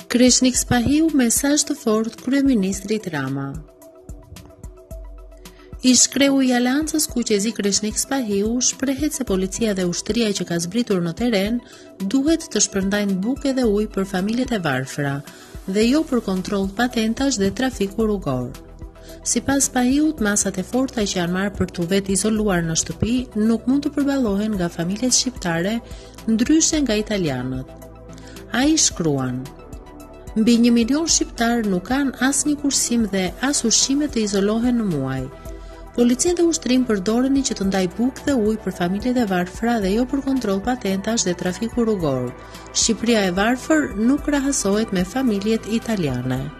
Kreshnik Spahiu mesazh të fortë kryeministrit Rama. Ish kreu i Aleancës Kuqezi Kreshnik Spahiu shprehet se policia dhe ushtria që ka zbritur në teren duhet të shpërndajnë bukë dhe ujë për familjet e varfra dhe jo për kontroll patentash dhe trafiku rrugor. Sipas Spahiut, masat e forta që janë marrë për t'u vetë izoluar në shtëpi nuk mund të përballohen nga familjet shqiptare, ndryshe nga italianët. Ai shkruan: mbi 1 milion shqiptar nuk kanë as një kursim dhe as ushqime të izolohen në muaj. Policia dhe ushtrim përdoreni që të ndaj bukë dhe ujë për familjet e varfra dhe jo për kontroll patentash dhe trafiku rrugor. Shqipëria e varfër nuk krahasohet me familjet italiane.